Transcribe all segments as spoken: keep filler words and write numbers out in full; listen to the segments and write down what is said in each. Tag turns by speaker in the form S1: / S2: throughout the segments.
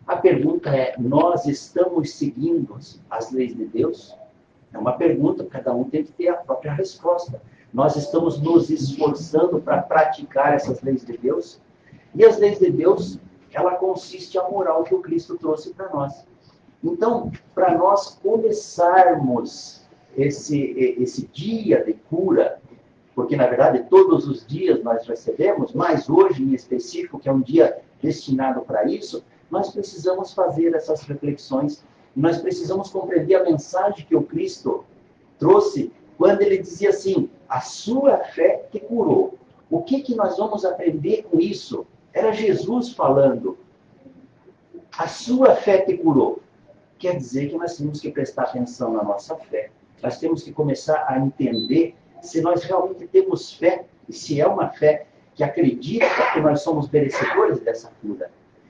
S1: A pergunta é, nós estamos seguindo as leis de Deus? É uma pergunta, cada um tem que ter a própria resposta. Nós estamos nos esforçando para praticar essas leis de Deus? E as leis de Deus, ela consiste a moral que o Cristo trouxe para nós. Então, para nós começarmos esse, esse dia de cura, porque, na verdade, todos os dias nós recebemos, mas hoje em específico, que é um dia destinado para isso, nós precisamos fazer essas reflexões, nós precisamos compreender a mensagem que o Cristo trouxe quando ele dizia assim, a sua fé te curou. O que, que nós vamos aprender com isso? Era Jesus falando, a sua fé te curou. Quer dizer que nós temos que prestar atenção na nossa fé. Nós temos que começar a entender se nós realmente temos fé, e se é uma fé que acredita que nós somos merecedores dessa cura.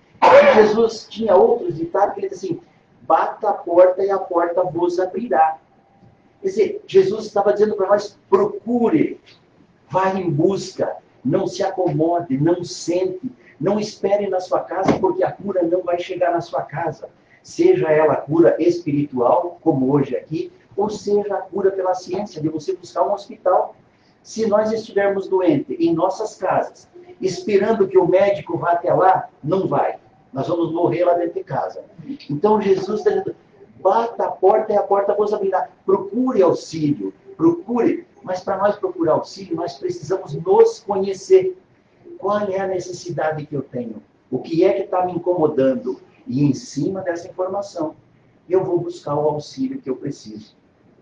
S1: E Jesus tinha outros ditados que ele dizia assim, bata a porta e a porta vos abrirá. Quer dizer, Jesus estava dizendo para nós, procure, vá em busca, não se acomode, não sente, não espere na sua casa, porque a cura não vai chegar na sua casa. Seja ela cura espiritual, como hoje aqui, ou seja a cura pela ciência, de você buscar um hospital. Se nós estivermos doentes em nossas casas, esperando que o médico vá até lá, não vai. Nós vamos morrer lá dentro de casa. Então Jesus está dizendo, bata a porta e a porta vos abrirá. Procure auxílio, procure. Mas para nós procurar auxílio, nós precisamos nos conhecer. Qual é a necessidade que eu tenho? O que é que está me incomodando? E em cima dessa informação, eu vou buscar o auxílio que eu preciso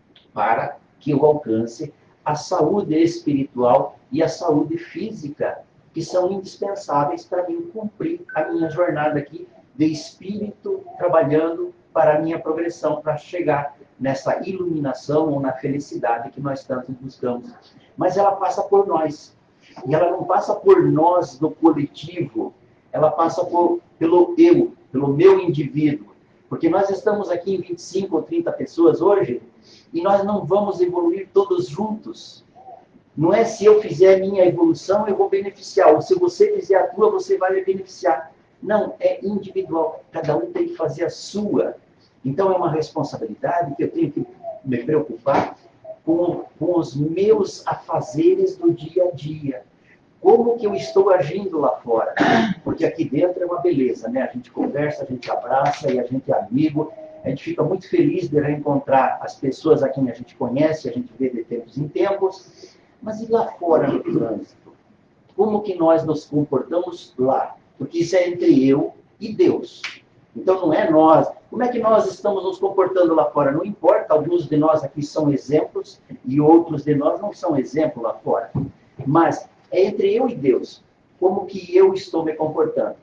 S1: para que eu alcance a saúde espiritual e a saúde física, que são indispensáveis para mim cumprir a minha jornada aqui de espírito, trabalhando para a minha progressão, para chegar nessa iluminação ou na felicidade que nós tanto buscamos. Mas ela passa por nós. E ela não passa por nós no coletivo, ela passa por, pelo eu, pelo meu indivíduo. Porque nós estamos aqui em vinte e cinco ou trinta pessoas hoje, e nós não vamos evoluir todos juntos. Não é se eu fizer a minha evolução, eu vou beneficiar. Ou se você fizer a tua, você vai me beneficiar. Não, é individual. Cada um tem que fazer a sua. Então é uma responsabilidade que eu tenho que me preocupar com, com os meus afazeres do dia a dia. Como que eu estou agindo lá fora? Porque aqui dentro é uma beleza, né? A gente conversa, a gente abraça e a gente é amigo. A gente fica muito feliz de reencontrar as pessoas a quem a gente conhece, a gente vê de tempos em tempos. Mas e lá fora no trânsito? Como que nós nos comportamos lá? Porque isso é entre eu e Deus. Então não é nós. Como é que nós estamos nos comportando lá fora? Não importa, alguns de nós aqui são exemplos e outros de nós não são exemplo lá fora. Mas é entre eu e Deus. Como que eu estou me comportando?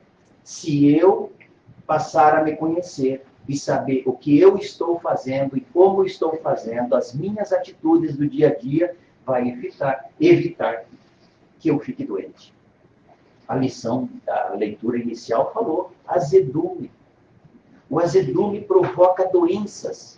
S1: Se eu passar a me conhecer e saber o que eu estou fazendo e como estou fazendo, as minhas atitudes do dia a dia, vai evitar, evitar que eu fique doente. A lição da leitura inicial falou azedume. O azedume provoca doenças.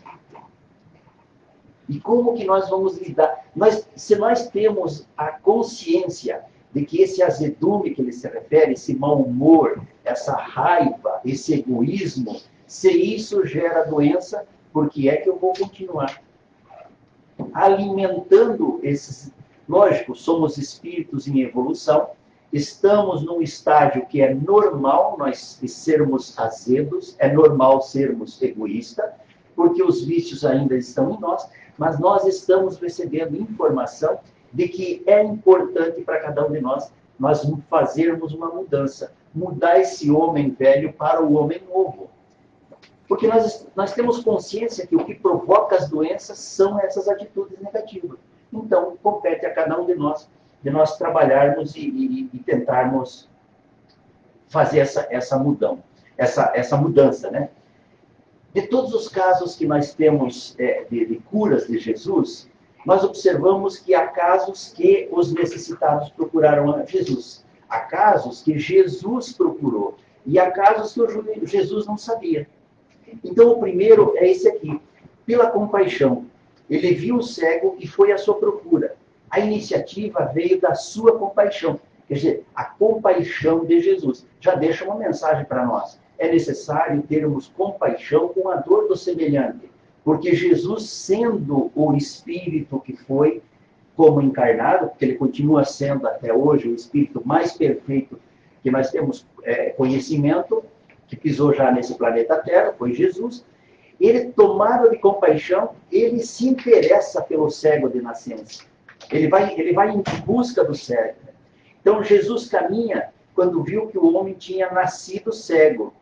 S1: E como que nós vamos lidar? Nós, se nós temos a consciência de que esse azedume que ele se refere, esse mau humor, essa raiva, esse egoísmo, se isso gera doença, por que é que eu vou continuar alimentando esses... Lógico, somos espíritos em evolução, estamos num estágio que é normal nós sermos azedos, é normal sermos egoístas, porque os vícios ainda estão em nós, mas nós estamos recebendo informação de que é importante para cada um de nós, nós fazermos uma mudança, mudar esse homem velho para o homem novo. Porque nós, nós temos consciência que o que provoca as doenças são essas atitudes negativas. Então, compete a cada um de nós, de nós trabalharmos e, e, e tentarmos fazer essa, essa, mudão, essa, essa mudança, né? De todos os casos que nós temos é, de, de curas de Jesus, nós observamos que há casos que os necessitados procuraram a Jesus. Há casos que Jesus procurou. E há casos que o Jesus não sabia. Então, o primeiro é esse aqui. Pela compaixão. Ele viu o cego e foi à sua procura. A iniciativa veio da sua compaixão. Quer dizer, a compaixão de Jesus. Já deixa uma mensagem para nós. é necessário termos compaixão com a dor do semelhante, porque Jesus, sendo o Espírito que foi, como encarnado, porque ele continua sendo até hoje o Espírito mais perfeito que nós temos é, conhecimento, que pisou já nesse planeta Terra, foi Jesus. Ele, tomado de compaixão, ele se interessa pelo cego de nascença. Ele vai, ele vai em busca do cego. Então, Jesus caminha quando viu que o homem tinha nascido cego.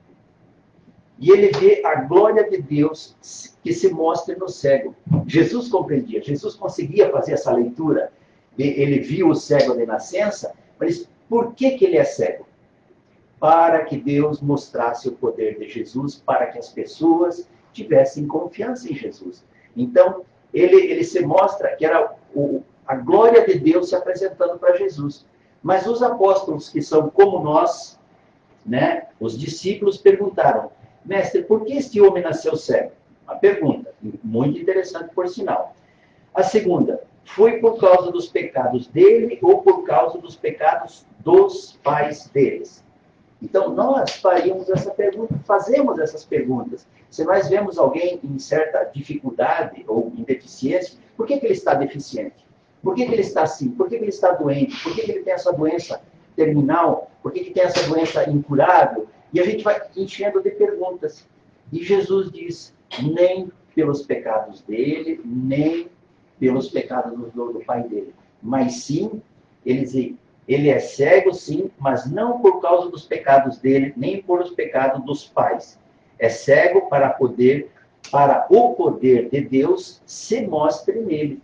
S1: E ele vê a glória de Deus que se mostra no cego. Jesus compreendia, Jesus conseguia fazer essa leitura. Ele viu o cego de nascença, mas por que, que ele é cego? Para que Deus mostrasse o poder de Jesus, para que as pessoas tivessem confiança em Jesus. Então, ele, ele se mostra que era o, a glória de Deus se apresentando para Jesus. Mas os apóstolos, que são como nós, né, os discípulos perguntaram: mestre, por que este homem nasceu cego? Uma pergunta muito interessante, por sinal. A segunda: foi por causa dos pecados dele ou por causa dos pecados dos pais deles? Então, nós faríamos essa pergunta, fazemos essas perguntas. Se nós vemos alguém em certa dificuldade ou em deficiência, por que, que ele está deficiente? Por que, que ele está assim? Por que, que ele está doente? Por que, que ele tem essa doença terminal? Por que, que tem essa doença incurável? E a gente vai enchendo de perguntas. E Jesus diz: nem pelos pecados dele, nem pelos pecados do, do pai dele, mas sim, ele diz, ele é cego, sim, mas não por causa dos pecados dele, nem por os pecados dos pais. É cego para poder, para o poder de Deus se mostre nele.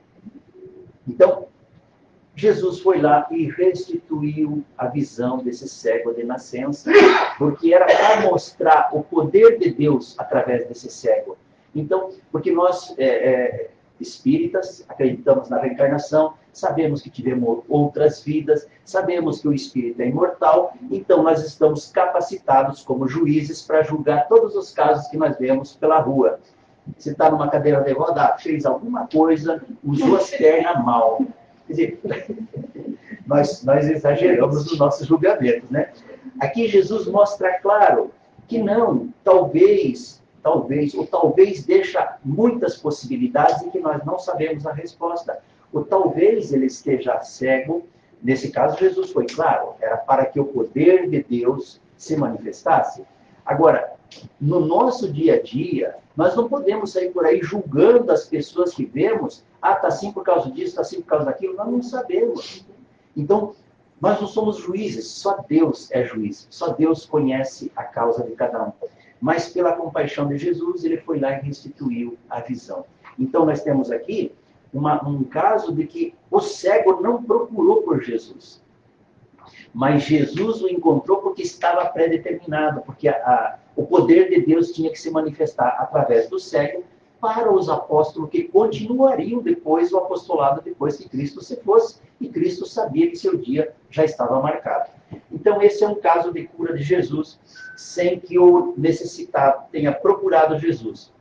S1: Então, Jesus foi lá e restituiu a visão desse cego de nascença, porque era para mostrar o poder de Deus através desse cego. Então, porque nós, é, é, espíritas, acreditamos na reencarnação, sabemos que tivemos outras vidas, sabemos que o espírito é imortal, então nós estamos capacitados como juízes para julgar todos os casos que nós vemos pela rua. Se está numa cadeira de roda, fez alguma coisa, usou as pernas mal. Quer dizer, nós, nós exageramos nos nossos julgamentos, né? Aqui Jesus mostra claro que não, talvez, talvez, ou talvez deixa muitas possibilidades em que nós não sabemos a resposta. Ou talvez ele esteja cego. Nesse caso, Jesus foi claro, era para que o poder de Deus se manifestasse. Agora, no nosso dia a dia, nós não podemos sair por aí julgando as pessoas que vemos. Ah, está assim por causa disso, está assim por causa daquilo. Nós não sabemos. Então, nós não somos juízes, só Deus é juiz. Só Deus conhece a causa de cada um. Mas pela compaixão de Jesus, ele foi lá e restituiu a visão. Então, nós temos aqui uma, um caso de que o cego não procurou por Jesus. Mas Jesus o encontrou porque estava pré-determinado, porque a, a, o poder de Deus tinha que se manifestar através do cego para os apóstolos que continuariam depois o apostolado, depois que Cristo se fosse, e Cristo sabia que seu dia já estava marcado. Então, esse é um caso de cura de Jesus, sem que o necessitado tenha procurado Jesus.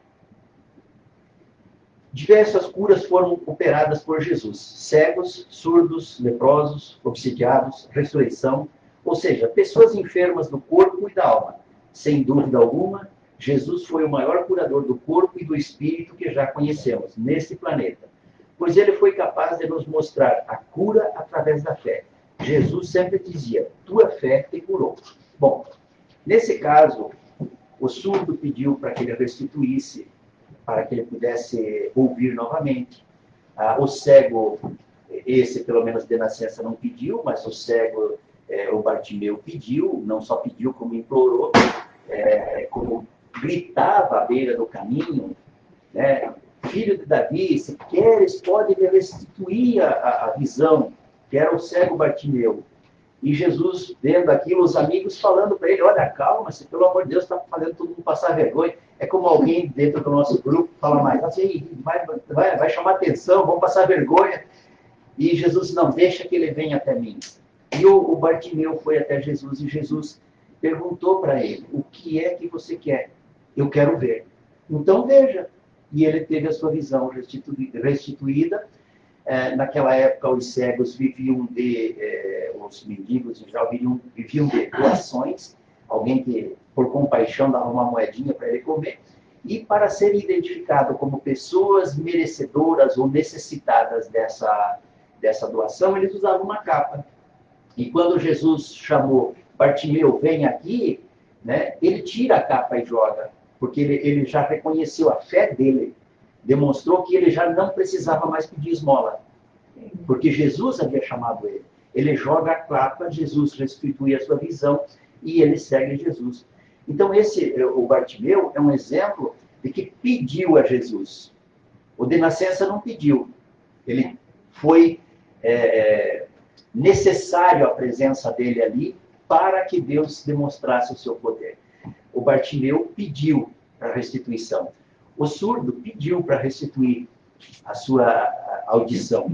S1: Diversas curas foram operadas por Jesus. Cegos, surdos, leprosos, obsidiados, ressurreição. Ou seja, pessoas enfermas do corpo e da alma. Sem dúvida alguma, Jesus foi o maior curador do corpo e do espírito que já conhecemos nesse planeta. Pois ele foi capaz de nos mostrar a cura através da fé. Jesus sempre dizia: tua fé te curou. Bom, nesse caso, o surdo pediu para que ele restituísse, para que ele pudesse ouvir novamente. Ah, o cego, esse pelo menos de nascença não pediu, mas o cego, é, o Bartimeu pediu, não só pediu como implorou, é, como gritava à beira do caminho, né? Filho de Davi, se queres, pode me restituir a, a visão, que era o cego Bartimeu. E Jesus, vendo aquilo, os amigos falando para ele: olha, calma-se, pelo amor de Deus, está fazendo todo mundo passar vergonha. É como alguém dentro do nosso grupo fala mais, assim, vai, vai, vai chamar atenção, vamos passar vergonha. E Jesus: não, deixa que ele venha até mim. E o, o Bartimeu foi até Jesus, e Jesus perguntou para ele: o que é que você quer? Eu quero ver. Então veja. E ele teve a sua visão restituída. restituída. É, naquela época, os cegos viviam de, é, os mendigos já viviam, viviam de doações. alguém que, por compaixão, dava uma moedinha para ele comer, e para ser identificado como pessoas merecedoras ou necessitadas dessa, dessa doação, eles usavam uma capa. E quando Jesus chamou Bartimeu, vem aqui, né, ele tira a capa e joga, porque ele, ele já reconheceu a fé dele, demonstrou que ele já não precisava mais pedir esmola, porque Jesus havia chamado ele. Ele joga a capa, Jesus restitui a sua visão e ele segue Jesus. Então, esse, o Bartimeu é um exemplo de que pediu a Jesus. O de nascença não pediu. Ele foi é, necessário a presença dele ali para que Deus demonstrasse o seu poder. O Bartimeu pediu a restituição. O surdo pediu para restituir a sua audição.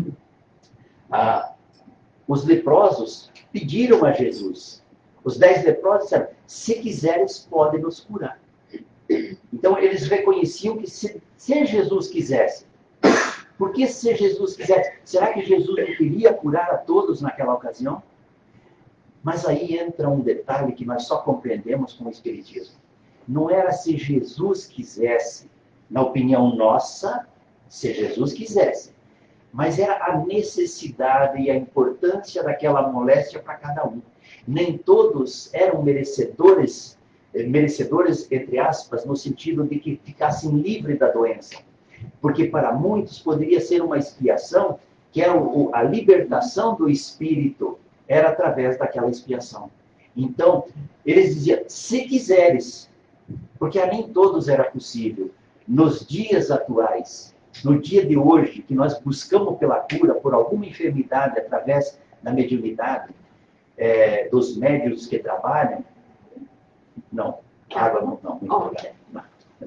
S1: Ah, os leprosos pediram a Jesus. Os dez leprosos disseram, se quiseres, pode nos curar. Então, eles reconheciam que se, se Jesus quisesse, porque se Jesus quisesse, será que Jesus não queria curar a todos naquela ocasião? Mas aí entra um detalhe que nós só compreendemos com o Espiritismo. Não era se Jesus quisesse, na opinião nossa, se Jesus quisesse, mas era a necessidade e a importância daquela moléstia para cada um. Nem todos eram merecedores, merecedores, entre aspas, no sentido de que ficassem livres da doença. Porque para muitos poderia ser uma expiação, que era a libertação do espírito, era através daquela expiação. Então, eles diziam, se quiseres, porque a nem todos era possível. Nos dias atuais, no dia de hoje, que nós buscamos pela cura por alguma enfermidade através da mediunidade, é, dos médiuns que trabalham, não, água não, não, não, não.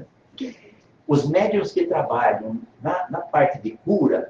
S1: Os médiuns que trabalham na, na parte de cura,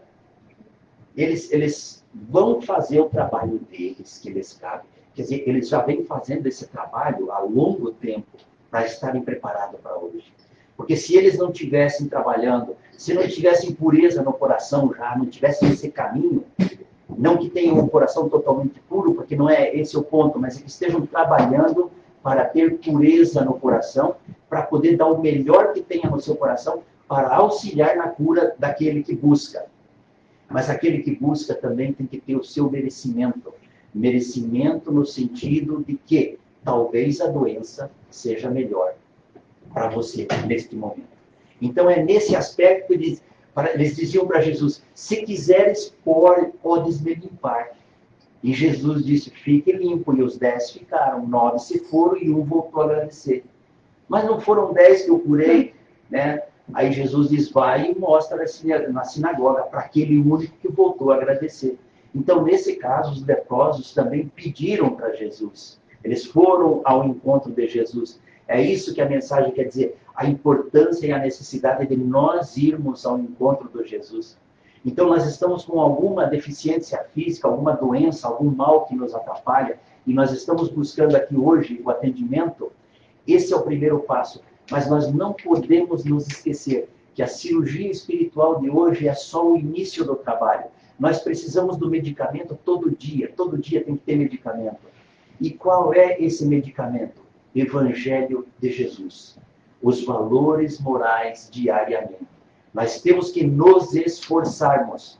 S1: eles, eles vão fazer o trabalho deles, que eles cabem. Quer dizer, eles já vêm fazendo esse trabalho há longo tempo para estarem preparados para hoje. Porque se eles não estivessem trabalhando, se não tivessem pureza no coração já, não tivessem esse caminho, não que tenham um coração totalmente puro, porque não é esse o ponto, mas que estejam trabalhando para ter pureza no coração, para poder dar o melhor que tenha no seu coração, para auxiliar na cura daquele que busca. Mas aquele que busca também tem que ter o seu merecimento. Merecimento no sentido de que talvez a doença seja melhor para você neste momento. Então é nesse aspecto que eles, eles diziam para Jesus, se quiseres, podes me limpar. E Jesus disse, fique limpo. E os dez ficaram, nove se foram e um voltou a agradecer. Mas não foram dez que eu curei, né? Aí Jesus diz, vai e mostra na sinagoga para aquele único que voltou a agradecer. Então, nesse caso, os leprosos também pediram para Jesus. Eles foram ao encontro de Jesus. É isso que a mensagem quer dizer, a importância e a necessidade de nós irmos ao encontro de Jesus. Então, nós estamos com alguma deficiência física, alguma doença, algum mal que nos atrapalha, e nós estamos buscando aqui hoje o atendimento. Esse é o primeiro passo. Mas nós não podemos nos esquecer que a cirurgia espiritual de hoje é só o início do trabalho. Nós precisamos do medicamento todo dia. Todo dia tem que ter medicamento. E qual é esse medicamento? Evangelho de Jesus. Os valores morais diariamente. Nós temos que nos esforçarmos.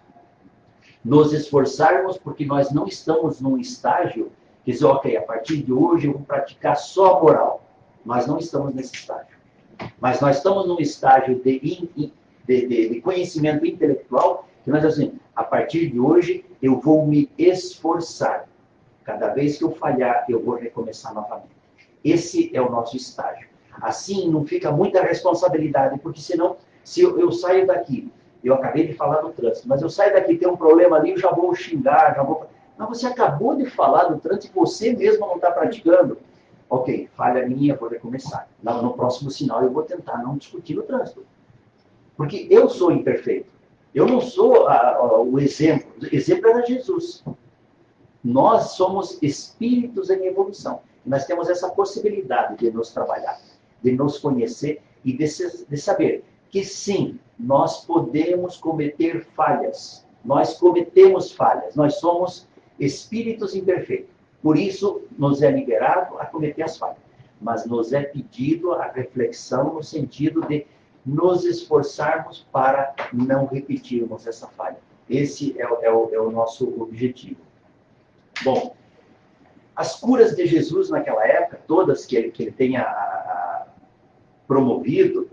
S1: Nos esforçarmos porque nós não estamos num estágio que diz, ok, a partir de hoje eu vou praticar só a moral. Nós não estamos nesse estágio. Mas nós estamos num estágio de, de, de, de conhecimento intelectual que nós assim, a partir de hoje eu vou me esforçar. Cada vez que eu falhar, eu vou recomeçar novamente. Esse é o nosso estágio. Assim, não fica muita responsabilidade, porque senão, se eu, eu saio daqui, eu acabei de falar do trânsito, mas eu saio daqui, tem um problema ali, eu já vou xingar, já vou... Mas você acabou de falar do trânsito e você mesmo não está praticando. Ok, falha minha, vou recomeçar. No, no próximo sinal eu vou tentar não discutir no trânsito. Porque eu sou imperfeito. Eu não sou a, a, o exemplo. O exemplo era Jesus. Nós somos espíritos em evolução. Nós temos essa possibilidade de nos trabalhar, de nos conhecer e de, se, de saber que sim, nós podemos cometer falhas. Nós cometemos falhas. Nós somos espíritos imperfeitos. Por isso, nos é liberado a cometer as falhas. mas nos é pedido a reflexão no sentido de nos esforçarmos para não repetirmos essa falha. Esse é o, é o, é o nosso objetivo. Bom, as curas de Jesus naquela época, todas que ele, que ele tenha a, a, promovido,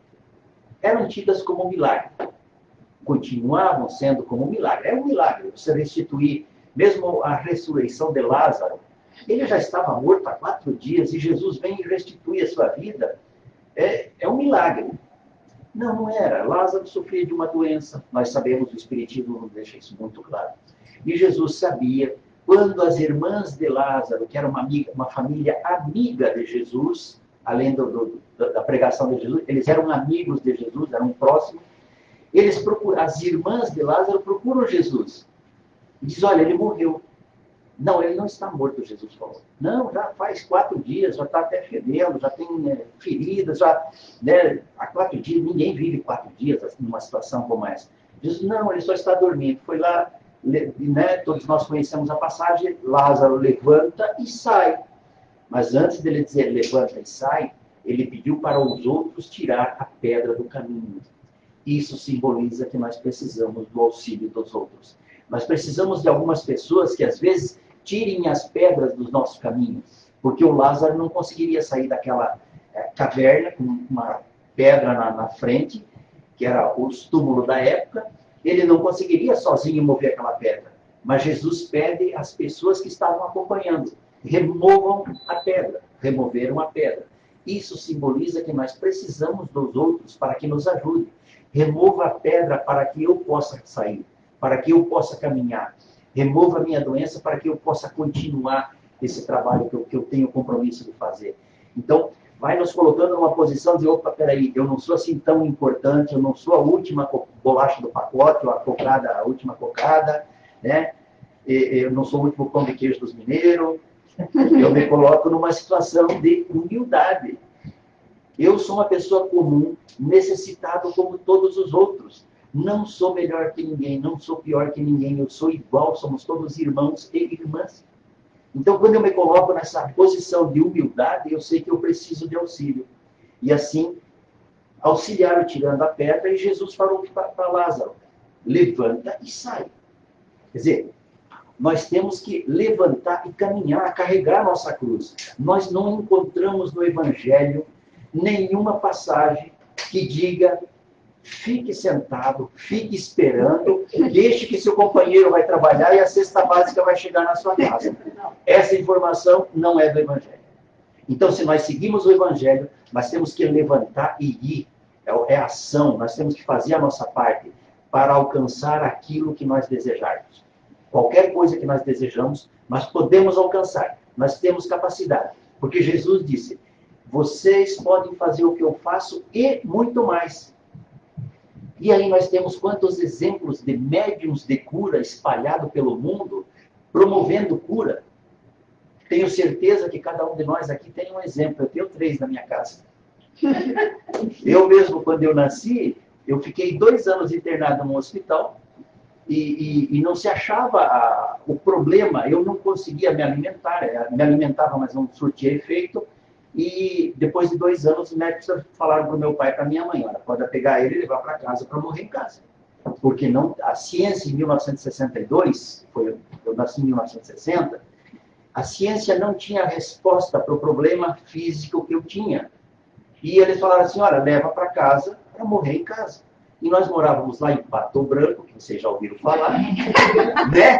S1: eram tidas como um milagre. Continuavam sendo como um milagre. É um milagre você restituir, mesmo a ressurreição de Lázaro. Ele já estava morto há quatro dias e Jesus vem e restitui a sua vida. É, é um milagre. Não, não era. Lázaro sofria de uma doença. Nós sabemos, o Espiritismo nos deixa isso muito claro. E Jesus sabia, quando as irmãs de Lázaro, que era uma, amiga, uma família amiga de Jesus, além do, do, da pregação de Jesus, eles eram amigos de Jesus, eram próximos, eles procuram, as irmãs de Lázaro procuram Jesus. E diz, olha, ele morreu. Não, ele não está morto, Jesus falou. Não, já faz quatro dias, já está até fedendo, já tem é, feridas, já, né, há quatro dias, ninguém vive quatro dias numa situação como essa. Jesus, não, ele só está dormindo. Foi lá, né, todos nós conhecemos a passagem, Lázaro levanta e sai. Mas antes dele dizer levanta e sai, ele pediu para os outros tirar a pedra do caminho. Isso simboliza que nós precisamos do auxílio dos outros. Nós precisamos de algumas pessoas que, às vezes, tirem as pedras dos nossos caminhos. Porque o Lázaro não conseguiria sair daquela é, caverna com uma pedra na, na frente, que era o túmulo da época. Ele não conseguiria sozinho mover aquela pedra. Mas Jesus pede às pessoas que estavam acompanhando, removam a pedra. Removeram a pedra. Isso simboliza que nós precisamos dos outros para que nos ajudem. Remova a pedra para que eu possa sair, para que eu possa caminhar. Remova a minha doença para que eu possa continuar esse trabalho que eu, que eu tenho compromisso de fazer. Então, vai nos colocando numa posição de, opa, peraí, eu não sou assim tão importante, eu não sou a última bolacha do pacote, ou a cocada, a última cocada, né? Eu não sou o último pão de queijo dos mineiros. Eu me coloco numa situação de humildade. Eu sou uma pessoa comum, necessitado como todos os outros. Não sou melhor que ninguém, não sou pior que ninguém, eu sou igual, somos todos irmãos e irmãs. Então, quando eu me coloco nessa posição de humildade, eu sei que eu preciso de auxílio. E assim, auxiliaram tirando a pedra e Jesus falou para Lázaro, levanta e sai. Quer dizer, nós temos que levantar e caminhar, carregar nossa cruz. Nós não encontramos no Evangelho nenhuma passagem que diga fique sentado, fique esperando, deixe que seu companheiro vai trabalhar e a cesta básica vai chegar na sua casa. Essa informação não é do Evangelho. Então, se nós seguimos o Evangelho, nós temos que levantar e ir. É ação, nós temos que fazer a nossa parte para alcançar aquilo que nós desejarmos. Qualquer coisa que nós desejamos, nós podemos alcançar. Nós temos capacidade. Porque Jesus disse, vocês podem fazer o que eu faço e muito mais. E aí nós temos quantos exemplos de médiums de cura espalhado pelo mundo, promovendo cura. Tenho certeza que cada um de nós aqui tem um exemplo. Eu tenho três na minha casa. Eu mesmo, quando eu nasci, eu fiquei dois anos internado num hospital e, e, e não se achava a, o problema. Eu não conseguia me alimentar. Me alimentava, mas não surtia efeito. E depois de dois anos, os médicos falaram para o meu pai e para a minha mãe, olha, pode pegar ele e levar para casa para morrer em casa. Porque não, a ciência em mil novecentos e sessenta e dois, foi, eu nasci em mil novecentos e sessenta, a ciência não tinha resposta para o problema físico que eu tinha. E eles falaram assim, olha, leva para casa para morrer em casa. E nós morávamos lá em Pato Branco, que vocês já ouviram falar, né?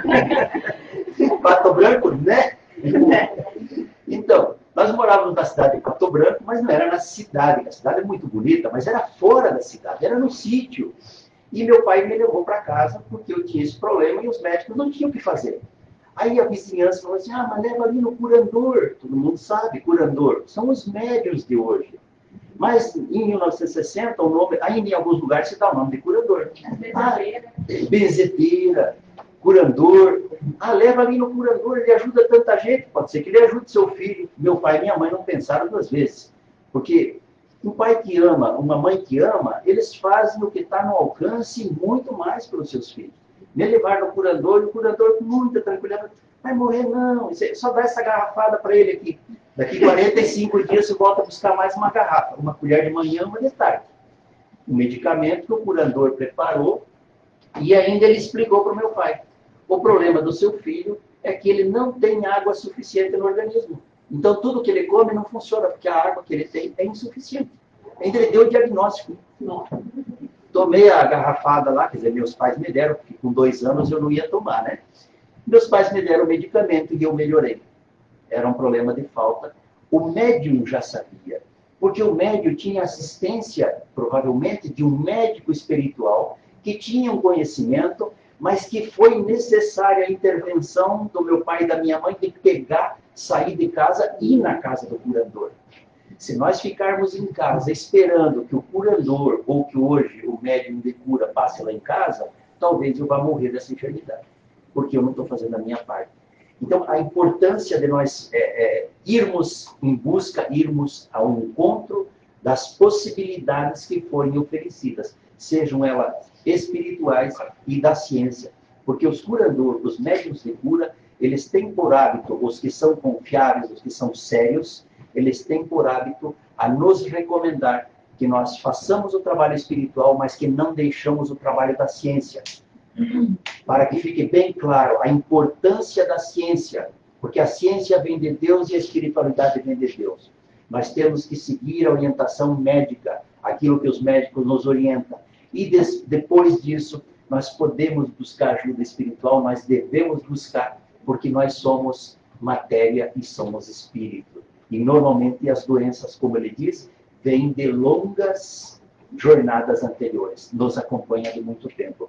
S1: Pato Branco, né? Então, nós morávamos na cidade de Pato Branco, mas não era na cidade. A cidade é muito bonita, mas era fora da cidade, era no sítio. E meu pai me levou para casa porque eu tinha esse problema e os médicos não tinham o que fazer. Aí a vizinhança falou assim, ah, mas leva ali no curandor. Todo mundo sabe, curandor. São os médios de hoje. Mas em mil novecentos e sessenta, o nome, ainda em alguns lugares se dá o nome de curador. Ah, benzedeira, curandor. Ah, leva ali no curador, ele ajuda tanta gente. Pode ser que ele ajude seu filho. Meu pai e minha mãe não pensaram duas vezes. Porque um pai que ama, uma mãe que ama, eles fazem o que está no alcance e muito mais para os seus filhos. Me levaram no curador, e o curador com muita tranquilidade. Vai morrer não, só dá essa garrafada para ele aqui. Daqui quarenta e cinco dias você volta a buscar mais uma garrafa, uma colher de manhã, uma de tarde. O medicamento que o curador preparou e ainda ele explicou para o meu pai. O problema do seu filho é que ele não tem água suficiente no organismo. Então tudo que ele come não funciona, porque a água que ele tem é insuficiente. Ainda ele deu o diagnóstico. Tomei a garrafada lá, quer dizer, meus pais me deram, porque com dois anos eu não ia tomar, né? Meus pais me deram o medicamento e eu melhorei. Era um problema de falta. O médium já sabia, porque o médium tinha assistência, provavelmente, de um médico espiritual que tinha um conhecimento, mas que foi necessária a intervenção do meu pai e da minha mãe de pegar, sair de casa e ir na casa do curador. Se nós ficarmos em casa esperando que o curador, ou que hoje o médium de cura passe lá em casa, talvez eu vá morrer dessa enfermidade, porque eu não estou fazendo a minha parte. Então, a importância de nós é, é, irmos em busca, irmos ao encontro das possibilidades que forem oferecidas, sejam elas espirituais e da ciência. Porque os curadores, os médiuns de cura, eles têm por hábito, os que são confiáveis, os que são sérios, eles têm por hábito a nos recomendar que nós façamos o trabalho espiritual, mas que não deixamos o trabalho da ciência. Para que fique bem claro a importância da ciência, porque a ciência vem de Deus e a espiritualidade vem de Deus. Nós temos que seguir a orientação médica, aquilo que os médicos nos orientam. E des, depois disso, nós podemos buscar ajuda espiritual, nós devemos buscar, porque nós somos matéria e somos espírito. E normalmente as doenças, como ele diz, vêm de longas jornadas anteriores, nos acompanham de muito tempo.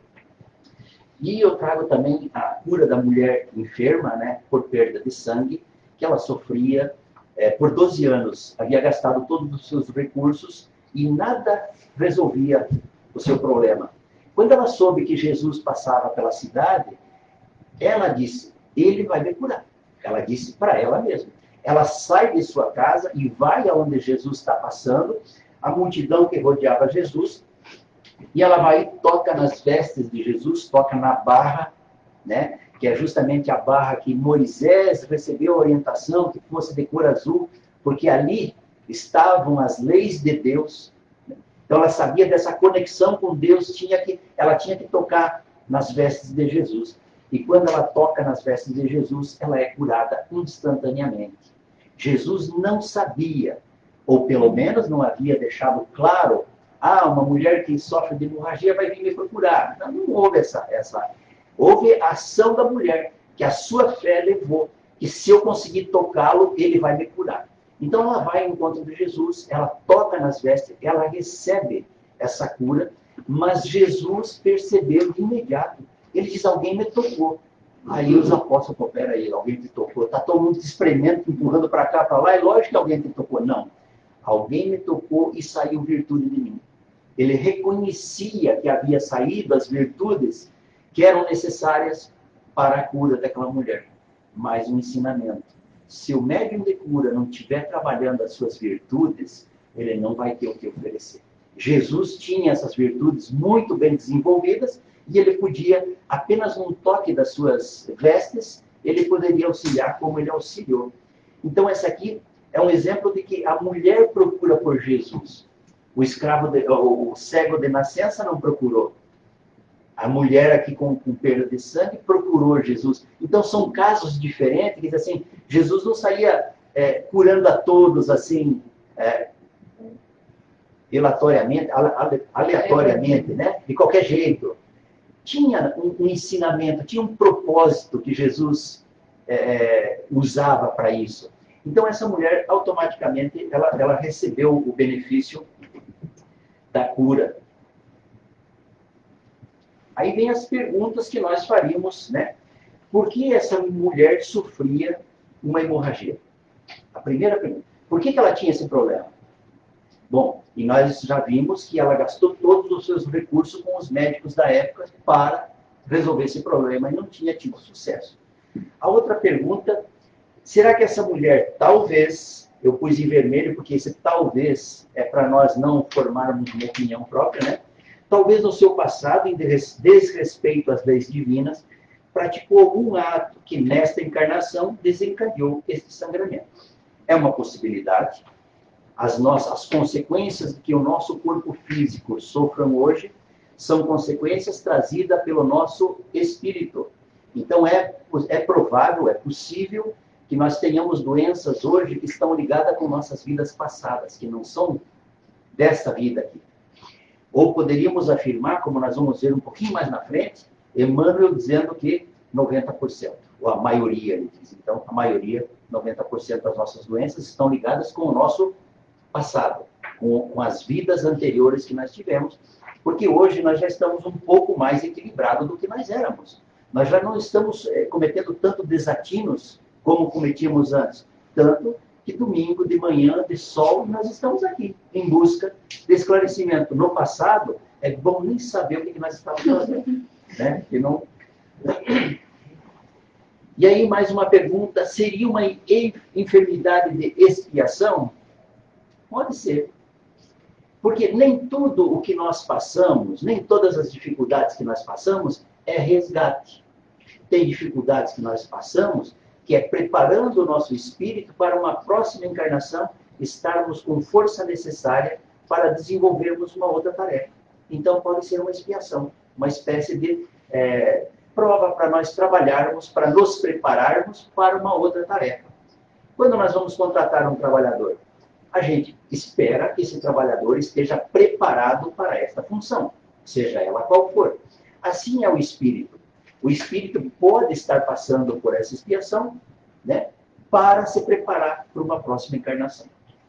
S1: E eu trago também a cura da mulher enferma, né, por perda de sangue, que ela sofria é, por doze anos, havia gastado todos os seus recursos e nada resolvia o seu problema. Quando ela soube que Jesus passava pela cidade, ela disse, ele vai me curar. Ela disse para ela mesma. Ela sai de sua casa e vai aonde Jesus está passando, a multidão que rodeava Jesus, e ela vai e toca nas vestes de Jesus, toca na barra, né? Que é justamente a barra que Moisés recebeu a orientação que fosse de cor azul, porque ali estavam as leis de Deus. Então ela sabia dessa conexão com Deus, tinha que, ela tinha que tocar nas vestes de Jesus. E quando ela toca nas vestes de Jesus, ela é curada instantaneamente. Jesus não sabia, ou pelo menos não havia deixado claro, ah, uma mulher que sofre de hemorragia vai vir me procurar. Não, não houve essa, essa... Houve a ação da mulher, que a sua fé levou, que se eu conseguir tocá-lo, ele vai me curar. Então ela vai ao encontro de Jesus, ela toca nas vestes, ela recebe essa cura, mas Jesus percebeu de imediato. Ele diz, alguém me tocou. Aí os apóstolos, pô, peraí, alguém te tocou. Está todo mundo se espremendo, empurrando para cá, para lá, é lógico que alguém te tocou. Não. Alguém me tocou e saiu virtude de mim. Ele reconhecia que havia saído as virtudes que eram necessárias para a cura daquela mulher. Mais um ensinamento. Se o médium de cura não estiver trabalhando as suas virtudes, ele não vai ter o que oferecer. Jesus tinha essas virtudes muito bem desenvolvidas e ele podia, apenas num toque das suas vestes, ele poderia auxiliar como ele auxiliou. Então, essa aqui é um exemplo de que a mulher procura por Jesus. O escravo, de, o cego de nascença não procurou. A mulher aqui com, com perda de sangue procurou Jesus. Então, são casos diferentes, que assim, Jesus não saía é, curando a todos, assim, é, aleatoriamente, aleatoriamente, né? De qualquer jeito. Tinha um, um ensinamento, tinha um propósito que Jesus é, usava para isso. Então, essa mulher, automaticamente, ela, ela recebeu o benefício da cura. Aí vem as perguntas que nós faríamos, né? Por que essa mulher sofria uma hemorragia? A primeira pergunta. Por que, que ela tinha esse problema? Bom, e nós já vimos que ela gastou todos os seus recursos com os médicos da época para resolver esse problema e não tinha tido sucesso. A outra pergunta, será que essa mulher, talvez, eu pus em vermelho porque esse talvez é para nós não formarmos uma opinião própria, né? Talvez no seu passado, em desrespeito às leis divinas, praticou algum ato que nesta encarnação desencadeou este sangramento. É uma possibilidade. As nossas as consequências que o nosso corpo físico sofram hoje são consequências trazidas pelo nosso espírito. Então, é, é provável, é possível que nós tenhamos doenças hoje que estão ligadas com nossas vidas passadas, que não são desta vida aqui. Ou poderíamos afirmar, como nós vamos ver um pouquinho mais na frente, Emmanuel dizendo que noventa por cento, ou a maioria, ele diz. Então, a maioria, noventa por cento das nossas doenças estão ligadas com o nosso passado, com, com as vidas anteriores que nós tivemos, porque hoje nós já estamos um pouco mais equilibrados do que nós éramos. Nós já não estamos é, cometendo tanto desatinos como cometíamos antes. Tanto que domingo de manhã, de sol, nós estamos aqui, em busca de esclarecimento. No passado, é bom nem saber o que nós estávamos fazendo. Né? Que não... E aí, mais uma pergunta, seria uma enfermidade de expiação? Pode ser. Porque nem tudo o que nós passamos, nem todas as dificuldades que nós passamos, é resgate. Tem dificuldades que nós passamos, que é preparando o nosso espírito para uma próxima encarnação, estarmos com força necessária para desenvolvermos uma outra tarefa. Então, pode ser uma expiação, uma espécie de é, prova para nós trabalharmos, para nos prepararmos para uma outra tarefa. Quando nós vamos contratar um trabalhador, a gente espera que esse trabalhador esteja preparado para esta função, seja ela qual for. Assim é o espírito. O espírito pode estar passando por essa expiação, né, para se preparar para uma próxima encarnação.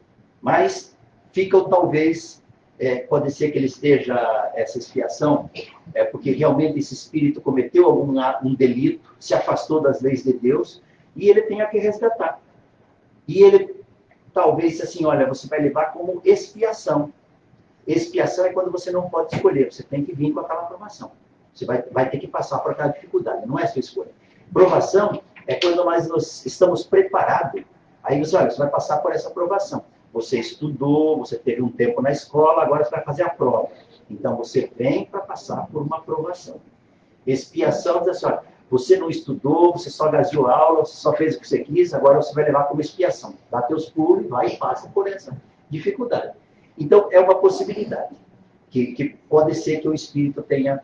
S1: Mas fica talvez, é, pode ser que ele esteja, essa expiação, é porque realmente esse espírito cometeu algum um delito, se afastou das leis de Deus, e ele tenha que resgatar. E ele talvez assim, olha, você vai levar como expiação. Expiação é quando você não pode escolher, você tem que vir com aquela aprovação. Você vai, vai ter que passar por aquela dificuldade, não é sua escolha. Provação é quando nós nos estamos preparados. Aí você, olha, você vai passar por essa provação. Você estudou, você teve um tempo na escola, agora você vai fazer a prova. Então você vem para passar por uma provação. Expiação diz assim, olha, você não estudou, você só gaseou aula, você só fez o que você quis, agora você vai levar como expiação. Dá teus pulos, vai e passa por essa dificuldade. Então é uma possibilidade, que, que pode ser que o espírito tenha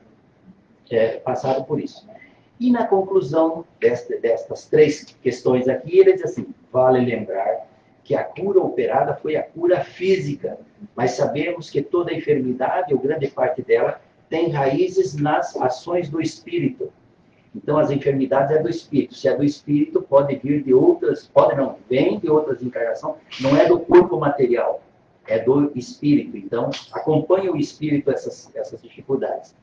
S1: É, passado por isso. E na conclusão desta, destas três questões aqui, ele diz assim, vale lembrar que a cura operada foi a cura física, mas sabemos que toda enfermidade, ou grande parte dela, tem raízes nas ações do espírito. Então, as enfermidades é do espírito. Se é do espírito, pode vir de outras, pode não, vem de outras encarnações, não é do corpo material, é do espírito. Então, acompanha o espírito essas, essas dificuldades.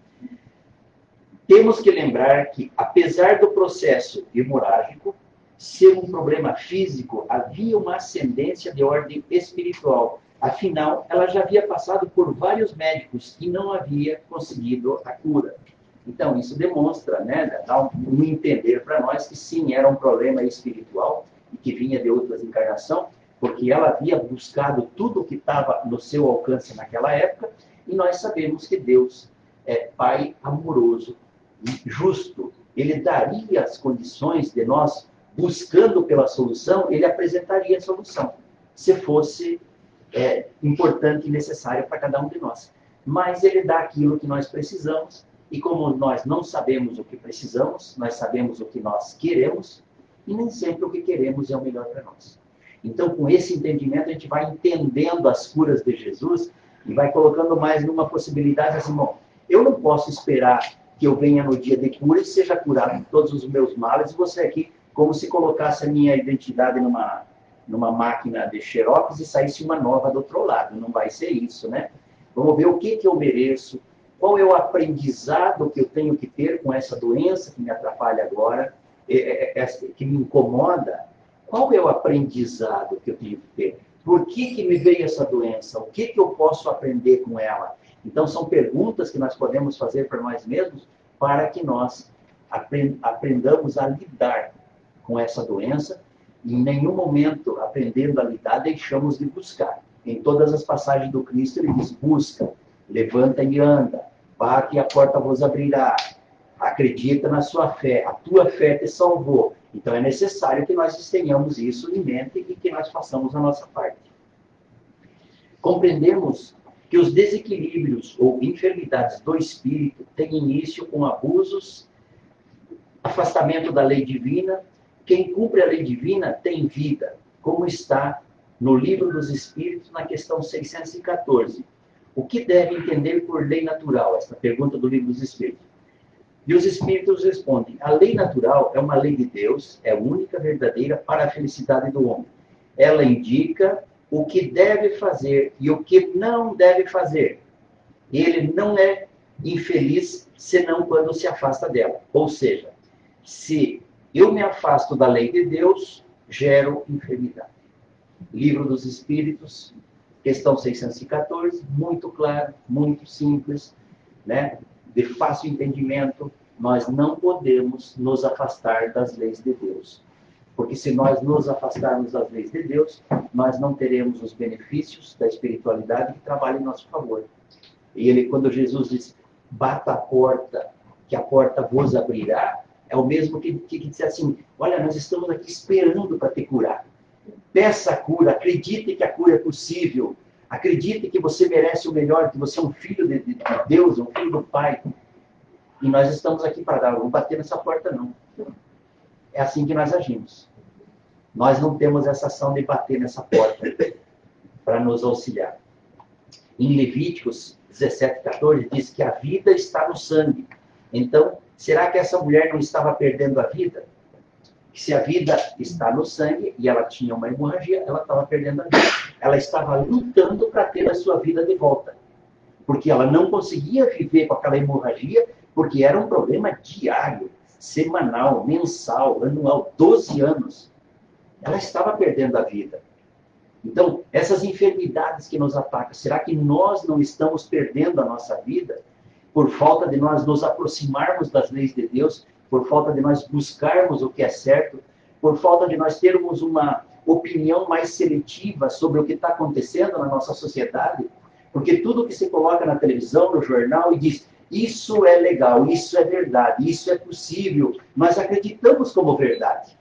S1: Temos que lembrar que, apesar do processo hemorrágico ser um problema físico, havia uma ascendência de ordem espiritual. Afinal, ela já havia passado por vários médicos e não havia conseguido a cura. Então, isso demonstra, né, dá um, um entender para nós que sim, era um problema espiritual e que vinha de outras encarnações, porque ela havia buscado tudo o que estava no seu alcance naquela época, e nós sabemos que Deus é Pai amoroso, justo. Ele daria as condições de nós, buscando pela solução, ele apresentaria a solução, se fosse é, importante e necessário para cada um de nós. Mas ele dá aquilo que nós precisamos, e como nós não sabemos o que precisamos, nós sabemos o que nós queremos, e nem sempre o que queremos é o melhor para nós. Então, com esse entendimento, a gente vai entendendo as curas de Jesus e vai colocando mais numa possibilidade assim, bom, eu não posso esperar que eu venha no dia de cura e seja curado de todos os meus males, e você aqui, como se colocasse a minha identidade numa, numa máquina de xerox e saísse uma nova do outro lado. Não vai ser isso, né? Vamos ver o que, que eu mereço, qual é o aprendizado que eu tenho que ter com essa doença que me atrapalha agora, que me incomoda. Qual é o aprendizado que eu tenho que ter? Por que, que me veio essa doença? O que, que eu posso aprender com ela? Então, são perguntas que nós podemos fazer para nós mesmos para que nós aprendamos a lidar com essa doença. E em nenhum momento, aprendendo a lidar, deixamos de buscar. Em todas as passagens do Cristo, ele diz, busca, levanta e anda, bate e a porta vos abrirá. acredita na sua fé, a tua fé te salvou. Então é necessário que nós tenhamos isso em mente e que nós façamos a nossa parte. Compreendemos que os desequilíbrios ou enfermidades do espírito têm início com abusos, afastamento da lei divina. Quem cumpre a lei divina tem vida, como está no Livro dos Espíritos, na questão seiscentos e quatorze. O que deve entender por lei natural? Esta pergunta do Livro dos Espíritos. E os Espíritos respondem: a lei natural é uma lei de Deus, é única, verdadeira para a felicidade do homem. Ela indica o que deve fazer e o que não deve fazer. Ele não é infeliz senão quando se afasta dela. Ou seja, se eu me afasto da lei de Deus, gero enfermidade. Livro dos Espíritos, questão seiscentos e quatorze, muito claro, muito simples, né? De fácil entendimento. Nós não podemos nos afastar das leis de Deus. Porque se nós nos afastarmos das leis de Deus, nós não teremos os benefícios da espiritualidade que trabalha em nosso favor. E ele, quando Jesus diz, bata a porta, que a porta vos abrirá, é o mesmo que, que, que diz assim, olha, nós estamos aqui esperando para te curar. Peça a cura, acredite que a cura é possível, acredite que você merece o melhor, que você é um filho de, de, de Deus, um filho do Pai. E nós estamos aqui para dar, não bater nessa porta não. É assim que nós agimos. Nós não temos essa ação de bater nessa porta para nos auxiliar. Em Levíticos dezessete, quatorze, diz que a vida está no sangue. Então, será que essa mulher não estava perdendo a vida? Se a vida está no sangue e ela tinha uma hemorragia, ela estava perdendo a vida. Ela estava lutando para ter a sua vida de volta. Porque ela não conseguia viver com aquela hemorragia, porque era um problema diário, semanal, mensal, anual, doze anos. Ela estava perdendo a vida. Então, essas enfermidades que nos atacam, será que nós não estamos perdendo a nossa vida por falta de nós nos aproximarmos das leis de Deus, por falta de nós buscarmos o que é certo, por falta de nós termos uma opinião mais seletiva sobre o que está acontecendo na nossa sociedade? Porque tudo que se coloca na televisão, no jornal, e diz, isso é legal, isso é verdade, isso é possível, nós acreditamos como verdade.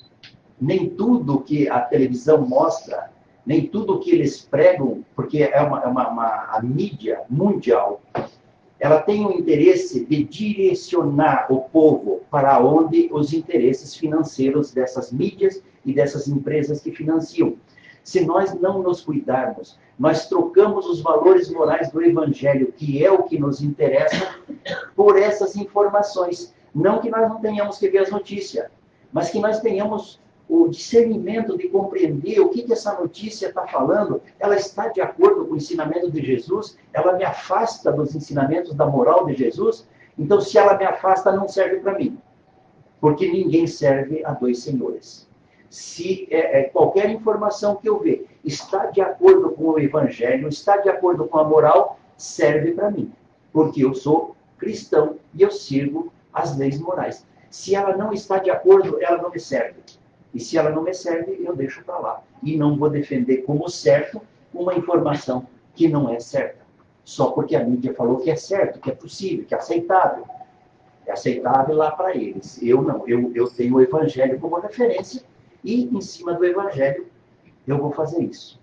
S1: Nem tudo que a televisão mostra, nem tudo que eles pregam, porque é uma, é uma, uma a mídia mundial, ela tem o interesse de direcionar o povo para onde os interesses financeiros dessas mídias e dessas empresas que financiam. Se nós não nos cuidarmos, nós trocamos os valores morais do Evangelho, que é o que nos interessa, por essas informações. Não que nós não tenhamos que ver as notícias, mas que nós tenhamos o discernimento de compreender o que, que essa notícia está falando. Ela está de acordo com o ensinamento de Jesus? Ela me afasta dos ensinamentos da moral de Jesus? Então, se ela me afasta, não serve para mim. Porque ninguém serve a dois senhores. Se é, é, qualquer informação que eu ver está de acordo com o Evangelho, está de acordo com a moral, serve para mim. Porque eu sou cristão e eu sirvo as leis morais. Se ela não está de acordo, ela não me serve. E se ela não me serve, eu deixo para lá. E não vou defender como certo uma informação que não é certa. Só porque a mídia falou que é certo, que é possível, que é aceitável. É aceitável lá para eles. Eu não. Eu, eu tenho o Evangelho como referência e, em cima do Evangelho, eu vou fazer isso.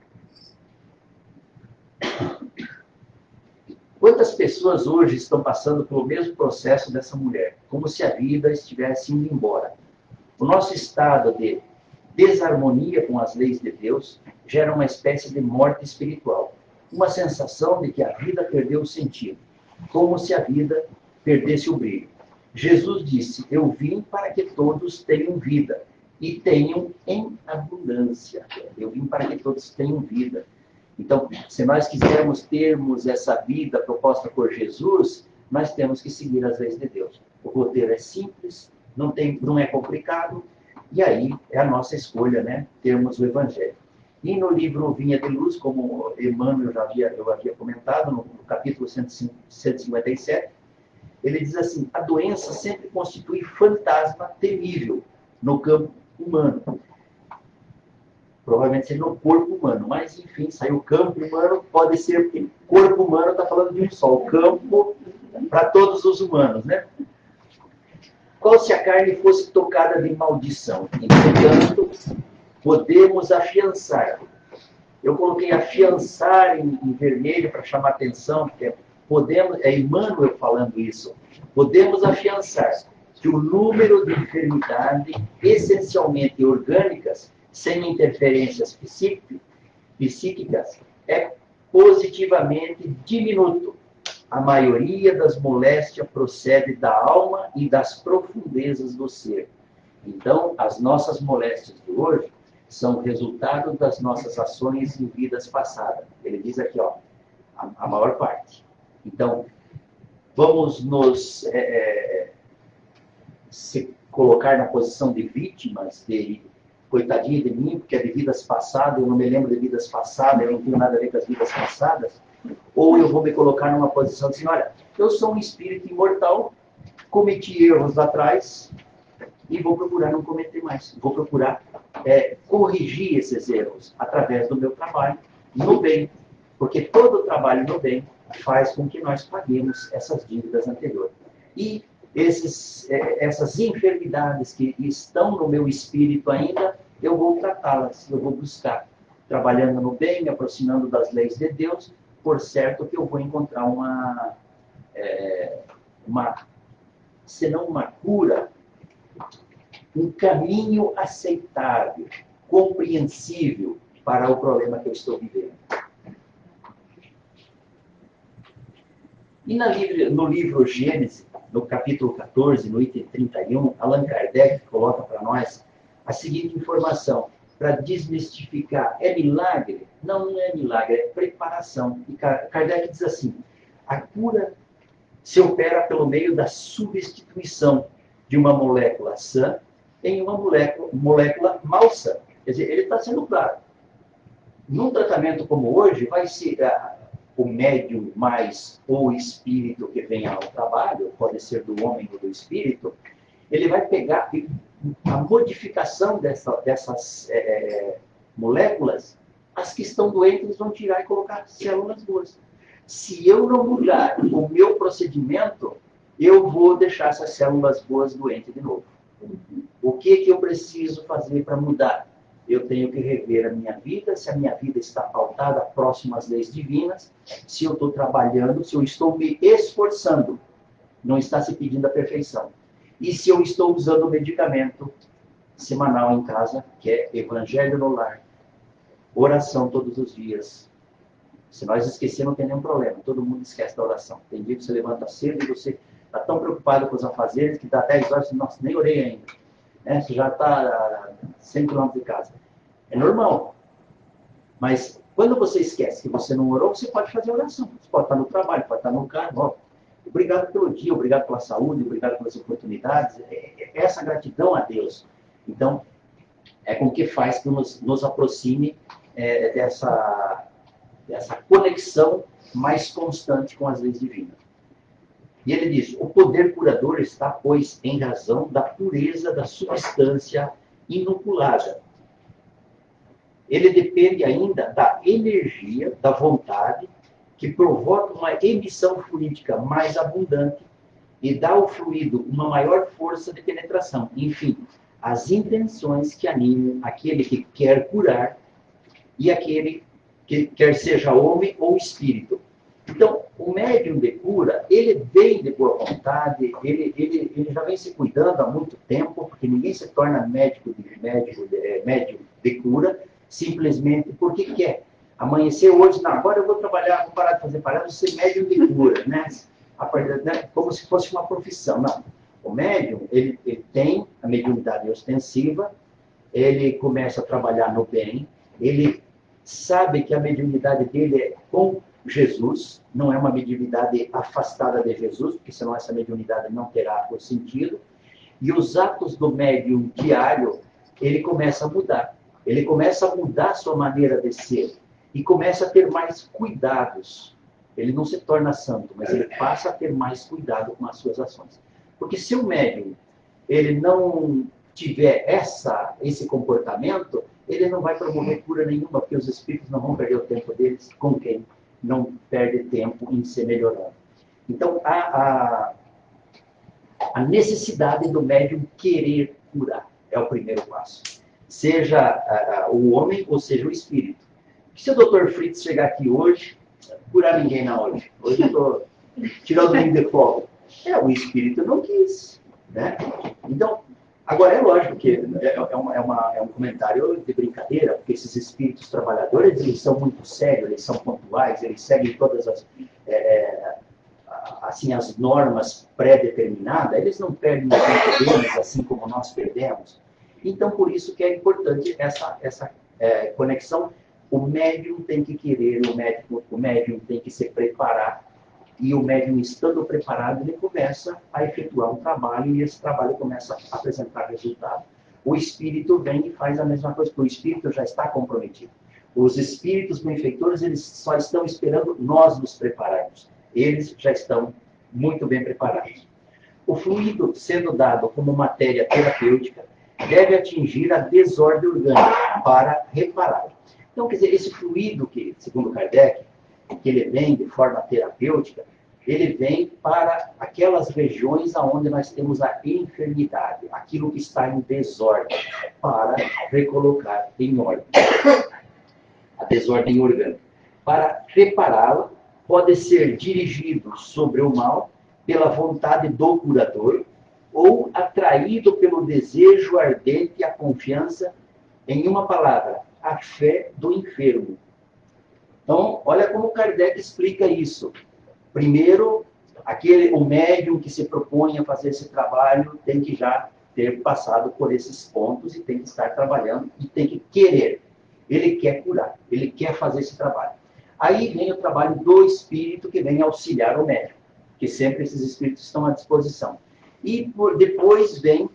S1: Quantas pessoas hoje estão passando pelo mesmo processo dessa mulher? Como se a vida estivesse indo embora. O nosso estado de desarmonia com as leis de Deus gera uma espécie de morte espiritual. Uma sensação de que a vida perdeu o sentido. Como se a vida perdesse o brilho. Jesus disse, eu vim para que todos tenham vida. E tenham em abundância. Eu vim para que todos tenham vida. Então, se nós quisermos termos essa vida proposta por Jesus, nós temos que seguir as leis de Deus. O roteiro é simples, não, tem, não é complicado, e aí é a nossa escolha, né? Termos o Evangelho. E no livro Vinha de Luz, como Emmanuel já havia, eu havia comentado, no, no capítulo cento e cinquenta e sete, ele diz assim, a doença sempre constitui fantasma temível no campo humano. Provavelmente seja no corpo humano, mas enfim, saiu o campo humano, pode ser, porque corpo humano está falando de um só, o campo para todos os humanos, né? Qual se a carne fosse tocada de maldição? Entretanto, podemos afiançar. Eu coloquei afiançar em, em vermelho para chamar atenção, porque podemos, é Emmanuel falando isso. Podemos afiançar que o número de enfermidades essencialmente orgânicas, sem interferências psíquicas, é positivamente diminuto. A maioria das moléstias procede da alma e das profundezas do ser. Então, as nossas moléstias de hoje são resultado das nossas ações em vidas passadas. Ele diz aqui, ó, a, a maior parte. Então, vamos nos é, se colocar na posição de vítimas, de coitadinha de mim, porque é de vidas passadas, eu não me lembro de vidas passadas, eu não tenho nada a ver com as vidas passadas, ou eu vou me colocar numa posição de assim, olha, eu sou um espírito imortal, cometi erros lá atrás, e vou procurar não cometer mais. Vou procurar é, corrigir esses erros através do meu trabalho no bem. Porque todo o trabalho no bem faz com que nós paguemos essas dívidas anteriores. E esses, é, essas enfermidades que estão no meu espírito ainda, eu vou tratá-las, eu vou buscar. Trabalhando no bem, me aproximando das leis de Deus, por certo que eu vou encontrar uma, é, uma se não uma cura, um caminho aceitável, compreensível para o problema que eu estou vivendo. E na livro, no livro Gênesis, no capítulo quatorze, no item trinta e um, Allan Kardec coloca para nós a seguinte informação, para desmistificar. É milagre? Não, não é milagre, é preparação. E Kardec diz assim, a cura se opera pelo meio da substituição de uma molécula sã em uma molécula, molécula malsã. Quer dizer, ele está sendo claro. Num tratamento como hoje, vai ser ah, o médium mais ou o espírito que venha ao trabalho, pode ser do homem ou do espírito, ele vai pegar a modificação dessa, dessas é, moléculas, as que estão doentes, eles vão tirar e colocar células boas. Se eu não mudar o meu procedimento, eu vou deixar essas células boas doentes de novo. O que, que eu preciso fazer para mudar? Eu tenho que rever a minha vida, se a minha vida está pautada próximo às leis divinas, se eu estou trabalhando, se eu estou me esforçando, não está se pedindo a perfeição. E se eu estou usando o medicamento semanal em casa, que é Evangelho no Lar, oração todos os dias. Se nós esquecermos, não tem nenhum problema. Todo mundo esquece da oração. Tem dia que você levanta cedo e você está tão preocupado com os afazeres que dá dez horas e nossa, nem orei ainda. Né? Você já está a cem quilômetros de casa. É normal. Mas quando você esquece que você não orou, você pode fazer oração. Você pode estar no trabalho, pode estar no carro. Ó, obrigado pelo dia, obrigado pela saúde, obrigado pelas oportunidades. Essa gratidão a Deus. Então, é com que faz que nos, nos aproxime é, dessa... dessa conexão mais constante com as leis divinas. E ele diz, o poder curador está, pois, em razão da pureza da substância inoculada. Ele depende ainda da energia, da vontade, que provoca uma emissão fluídica mais abundante e dá ao fluido uma maior força de penetração. Enfim, as intenções que animam aquele que quer curar e aquele que quer seja homem ou espírito. Então, o médium de cura, ele vem de boa vontade, ele, ele, ele já vem se cuidando há muito tempo, porque ninguém se torna médico de, médico de, médium de cura simplesmente porque quer. Amanhecer hoje, não, agora eu vou trabalhar, vou parar de fazer parada, vou ser médium de cura, né? A partir, né? Como se fosse uma profissão. Não. O médium, ele, ele tem a mediunidade ostensiva, ele começa a trabalhar no bem, ele sabe que a mediunidade dele é com Jesus, não é uma mediunidade afastada de Jesus, porque senão essa mediunidade não terá o sentido. E os atos do médium diário, ele começa a mudar. Ele começa a mudar a sua maneira de ser. E começa a ter mais cuidados. Ele não se torna santo, mas ele passa a ter mais cuidado com as suas ações. Porque se o médium ele não tiver essa, esse comportamento, ele não vai promover cura nenhuma, porque os espíritos não vão perder o tempo deles com quem não perde tempo em se melhorando. Então, a, a, a necessidade do médium querer curar. É o primeiro passo. Seja uh, o homem ou seja o espírito. Se o doutor Fritz chegar aqui hoje, curar ninguém na hora. Hoje eu estou tirando o de folga. É, o espírito não quis. Né? Então, agora é lógico que é, é, uma, é, uma, é um comentário de brincadeira, porque esses espíritos trabalhadores, eles são muito sérios, eles são pontuais, eles seguem todas as, é, assim, as normas pré-determinadas, eles não perdem o tempo deles, assim como nós perdemos. Então, por isso que é importante essa, essa é, conexão. O médium tem que querer, o médium, o médium tem que se preparar, e o médium, estando preparado, ele começa a efetuar um trabalho, e esse trabalho começa a apresentar resultado. O espírito vem e faz a mesma coisa, porque o espírito já está comprometido. Os espíritos benfeitores, eles só estão esperando nós nos prepararmos. Eles já estão muito bem preparados. O fluido, sendo dado como matéria terapêutica, deve atingir a desordem orgânica para reparar. Então, quer dizer, esse fluido que, segundo Kardec, que ele vem de forma terapêutica, ele vem para aquelas regiões onde nós temos a enfermidade, aquilo que está em desordem, para recolocar em ordem. A desordem orgânica. Para repará-la, pode ser dirigido sobre o mal pela vontade do curador, ou atraído pelo desejo ardente e a confiança, em uma palavra, a fé do enfermo. Então, olha como Kardec explica isso. Primeiro, aquele, o médium que se propõe a fazer esse trabalho tem que já ter passado por esses pontos e tem que estar trabalhando e tem que querer. Ele quer curar, ele quer fazer esse trabalho. Aí vem o trabalho do espírito que vem auxiliar o médium, que sempre esses espíritos estão à disposição. E por, depois vem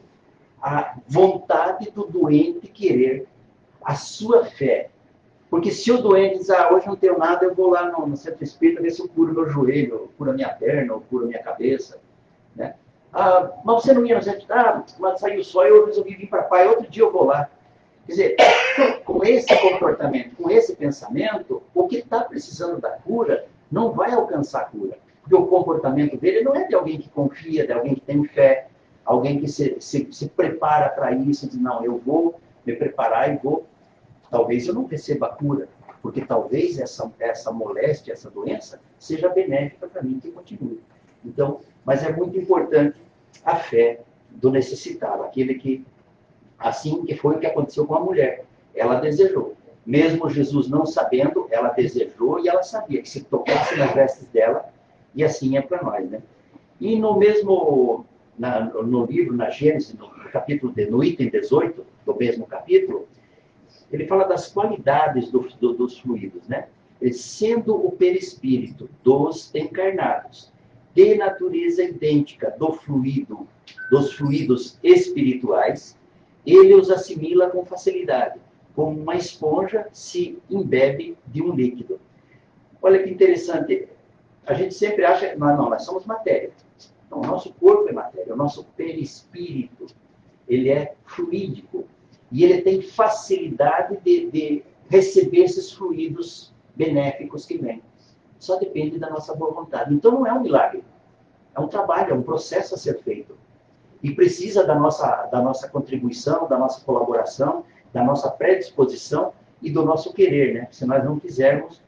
S1: a vontade do doente querer, a sua fé. Porque se o doente diz, ah, hoje não tenho nada, eu vou lá no, no centro espírita ver se eu curo meu joelho, eu curo a minha perna, eu curo a minha cabeça. Né? Ah, mas você não ia no centro? Ah, mas saiu só, eu resolvi vir para cá, e outro dia eu vou lá. Quer dizer, com esse comportamento, com esse pensamento, o que está precisando da cura não vai alcançar a cura. Porque o comportamento dele não é de alguém que confia, de alguém que tem fé, alguém que se, se, se prepara para isso, diz, não, eu vou me preparar e vou. Talvez eu não receba a cura, porque talvez essa, essa moléstia, essa doença, seja benéfica para mim que continue. Então, mas é muito importante a fé do necessitado, aquele que, assim que foi o que aconteceu com a mulher, ela desejou. Mesmo Jesus não sabendo, ela desejou e ela sabia que se tocasse nas vestes dela, e assim é para nós, né? E no mesmo, na, no livro, na Gênesis, no capítulo, de, no item dezoito, do mesmo capítulo, ele fala das qualidades do, do, dos fluidos, né? Ele, sendo o perispírito dos encarnados, de natureza idêntica do fluido, dos fluidos espirituais, ele os assimila com facilidade, como uma esponja se embebe de um líquido. Olha que interessante, a gente sempre acha, não, não, nós somos matéria. Não, o nosso corpo é matéria, o nosso perispírito, ele é fluídico. E ele tem facilidade de, de receber esses fluidos benéficos que vêm. Só depende da nossa boa vontade. Então não é um milagre. É um trabalho, é um processo a ser feito. E precisa da nossa, da nossa contribuição, da nossa colaboração, da nossa predisposição e do nosso querer, né? Se nós não quisermos.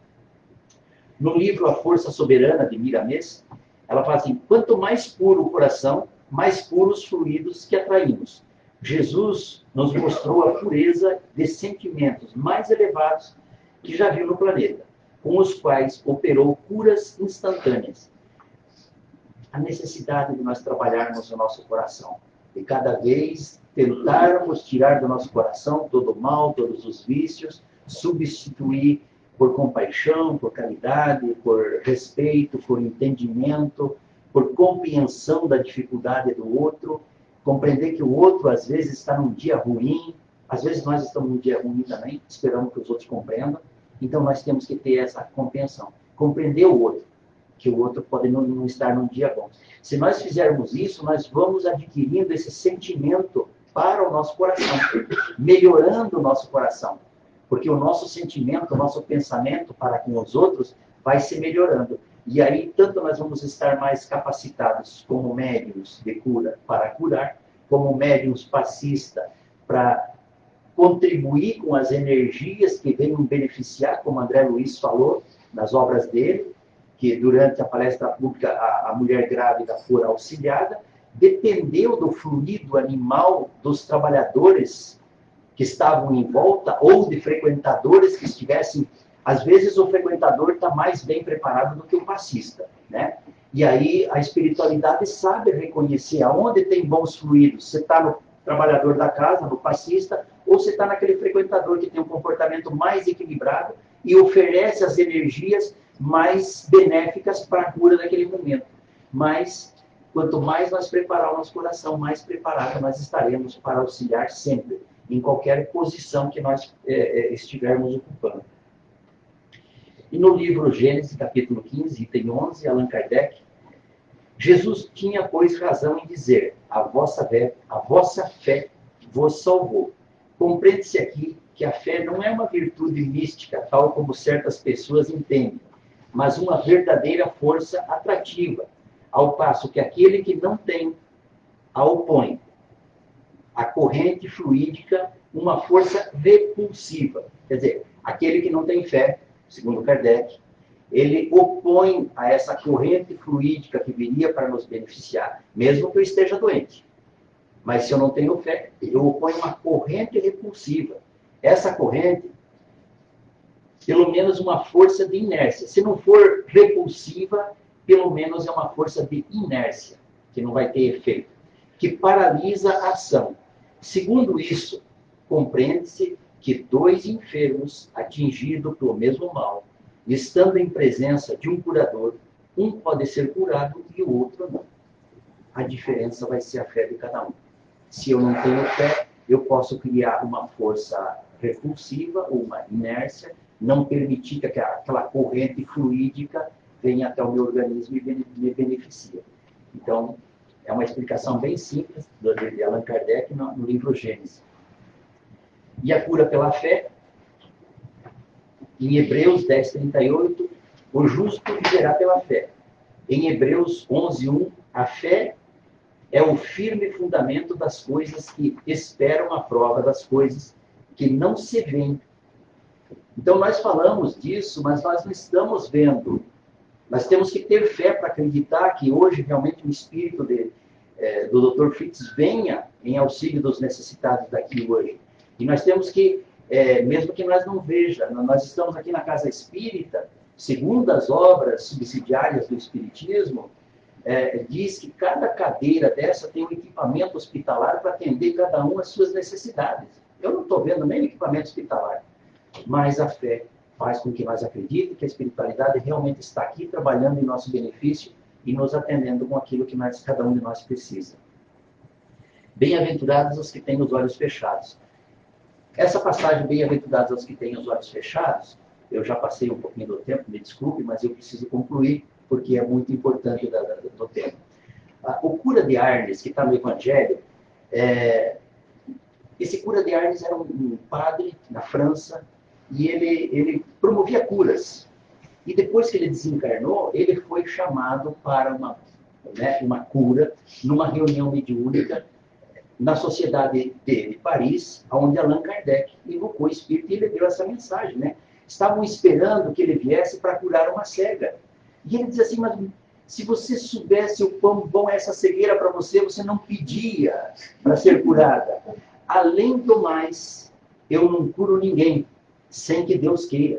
S1: No livro A Força Soberana, de Miramês, ela fala assim, quanto mais puro o coração, mais puros os fluidos que atraímos. Jesus nos mostrou a pureza de sentimentos mais elevados que já viu no planeta, com os quais operou curas instantâneas. A necessidade de nós trabalharmos o nosso coração, de cada vez tentarmos tirar do nosso coração todo o mal, todos os vícios, substituir por compaixão, por caridade, por respeito, por entendimento, por compreensão da dificuldade do outro, compreender que o outro, às vezes, está num dia ruim, às vezes nós estamos num dia ruim também, esperamos que os outros compreendam, então nós temos que ter essa compreensão, compreender o outro, que o outro pode não, não estar num dia bom. Se nós fizermos isso, nós vamos adquirindo esse sentimento para o nosso coração, melhorando o nosso coração, porque o nosso sentimento, o nosso pensamento para com os outros vai se melhorando. E aí, tanto nós vamos estar mais capacitados como médiuns de cura para curar, como médiuns passistas para contribuir com as energias que venham beneficiar, como André Luiz falou nas obras dele, que durante a palestra pública a, a mulher grávida for auxiliada, dependeu do fluido animal dos trabalhadores que estavam em volta ou de frequentadores que estivessem. Às vezes o frequentador está mais bem preparado do que o passista, né? E aí a espiritualidade sabe reconhecer aonde tem bons fluidos. Você está no trabalhador da casa, no passista, ou você está naquele frequentador que tem um comportamento mais equilibrado e oferece as energias mais benéficas para a cura daquele momento. Mas, quanto mais nós preparar o nosso coração, mais preparado nós estaremos para auxiliar sempre, em qualquer posição que nós é, estivermos ocupando. E no livro Gênesis, capítulo quinze, item onze, Allan Kardec, Jesus tinha, pois, razão em dizer, a vossa fé, a vossa fé vos salvou. Compreende-se aqui que a fé não é uma virtude mística, tal como certas pessoas entendem, mas uma verdadeira força atrativa, ao passo que aquele que não tem a opõe a corrente fluídica uma força repulsiva. Quer dizer, aquele que não tem fé, segundo Kardec, ele opõe a essa corrente fluídica que viria para nos beneficiar, mesmo que eu esteja doente. Mas se eu não tenho fé, eu oponho uma corrente repulsiva. Essa corrente, pelo menos uma força de inércia. Se não for repulsiva, pelo menos é uma força de inércia, que não vai ter efeito, que paralisa a ação. Segundo isso, compreende-se que dois enfermos atingidos pelo mesmo mal, estando em presença de um curador, um pode ser curado e o outro não. A diferença vai ser a fé de cada um. Se eu não tenho fé, eu posso criar uma força repulsiva ou uma inércia, não permitir que aquela corrente fluídica venha até o meu organismo e me beneficie. Então, é uma explicação bem simples de Allan Kardec no, no livro Gênesis. E a cura pela fé, em Hebreus dez, trinta e oito, o justo viverá pela fé. Em Hebreus onze, um, a fé é o firme fundamento das coisas que esperam a prova das coisas que não se veem. Então, nós falamos disso, mas nós não estamos vendo. Nós temos que ter fé para acreditar que hoje realmente o espírito de, é, do doutor Fritz venha em auxílio dos necessitados daqui hoje. E nós temos que, é, mesmo que nós não vejamos, nós estamos aqui na Casa Espírita, segundo as obras subsidiárias do Espiritismo, é, diz que cada cadeira dessa tem um equipamento hospitalar para atender cada um às suas necessidades. Eu não estou vendo nem o equipamento hospitalar, mas a fé faz com que nós acreditem que a espiritualidade realmente está aqui trabalhando em nosso benefício e nos atendendo com aquilo que nós, cada um de nós precisa. Bem-aventurados os que têm os olhos fechados. Essa passagem, bem-aventurados os que têm os olhos fechados, eu já passei um pouquinho do tempo, me desculpe, mas eu preciso concluir, porque é muito importante do, do tema. O cura de Arnes, que está no Evangelho, é, esse cura de Arnes era um, um padre na França, e ele, ele promovia curas. E depois que ele desencarnou, ele foi chamado para uma, né, uma cura, numa reunião mediúnica, na sociedade de Paris, onde Allan Kardec invocou o Espírito e ele deu essa mensagem, né? Estavam esperando que ele viesse para curar uma cega. E ele diz assim, mas se você soubesse o quão bom é essa cegueira para você, você não pedia para ser curada. Além do mais, eu não curo ninguém sem que Deus queira.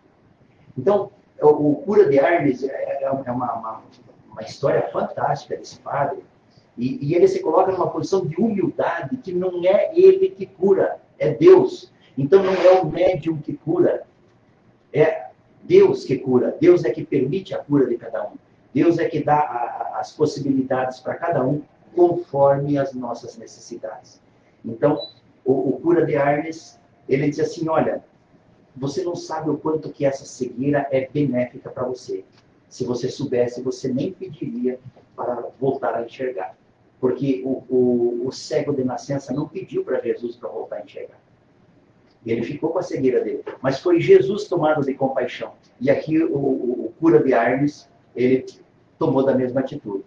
S1: Então, o, o cura de Arnes é, é uma, uma, uma história fantástica desse padre. E, e ele se coloca numa posição de humildade, que não é ele que cura, é Deus. Então não é o médium que cura, é Deus que cura. Deus é que permite a cura de cada um. Deus é que dá a, a, as possibilidades para cada um, conforme as nossas necessidades. Então, o, o cura de Arnes, ele diz assim, olha, você não sabe o quanto que essa cegueira é benéfica para você. Se você soubesse, você nem pediria para voltar a enxergar. Porque o, o, o cego de nascença não pediu para Jesus para voltar a enxergar. Ele ficou com a cegueira dele. Mas foi Jesus tomado de compaixão. E aqui o, o, o cura de Arnes, ele tomou da mesma atitude.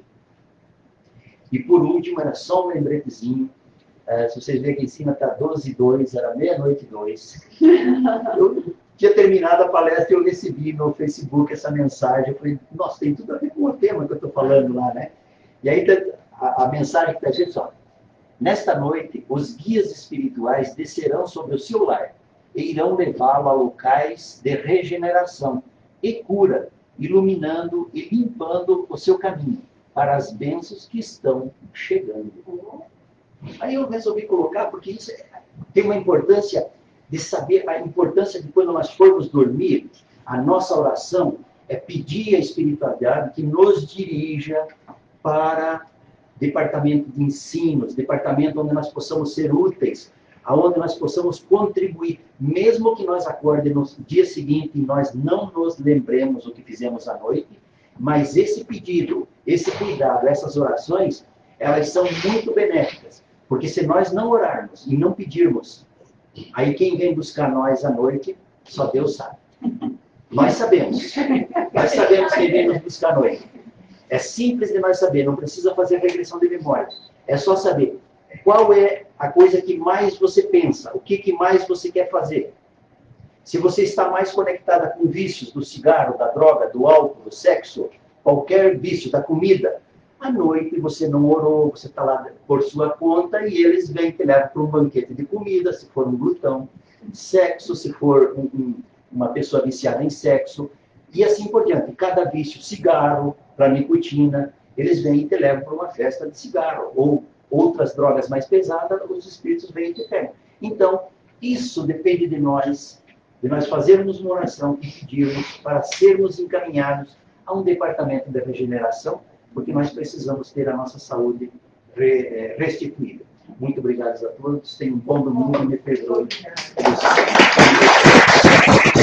S1: E por último, era só um lembretezinho. Uh, se vocês verem aqui em cima, está doze e dois, era meia-noite e dois. Eu tinha terminado a palestra e eu recebi no Facebook essa mensagem. Eu falei, nossa, tem tudo a ver com o tema que eu estou falando lá, né? E aí a, a mensagem que está dizendo, ó, nesta noite, os guias espirituais descerão sobre o seu lar e irão levá-lo a locais de regeneração e cura, iluminando e limpando o seu caminho para as bênçãos que estão chegando. Aí eu resolvi colocar, porque isso tem uma importância de saber a importância de quando nós formos dormir, a nossa oração é pedir à espiritualidade que nos dirija para departamento de ensinos, departamento onde nós possamos ser úteis, aonde nós possamos contribuir, mesmo que nós acordemos no dia seguinte e nós não nos lembremos o que fizemos à noite, mas esse pedido, esse cuidado, essas orações, elas são muito benéficas, porque se nós não orarmos e não pedirmos, aí quem vem buscar nós à noite, só Deus sabe. Nós sabemos, nós sabemos quem vem nos buscar à noite. É simples de nós saber, não precisa fazer regressão de memória. É só saber qual é a coisa que mais você pensa, o que, que mais você quer fazer. Se você está mais conectada com vícios do cigarro, da droga, do álcool, do sexo, qualquer vício, da comida, à noite você não orou, você está lá por sua conta e eles vêm te levar para um banquete de comida, se for um glutão, sexo, se for um, um, uma pessoa viciada em sexo, e assim por diante. Cada vício, cigarro, para nicotina, eles vêm e te levam para uma festa de cigarro, ou outras drogas mais pesadas, os espíritos vêm e te pegam. Então, isso depende de nós, de nós fazermos uma oração e pedirmos para sermos encaminhados a um departamento de regeneração, porque nós precisamos ter a nossa saúde re, restituída. Muito obrigado a todos, tenham um bom domingo e me perdoe.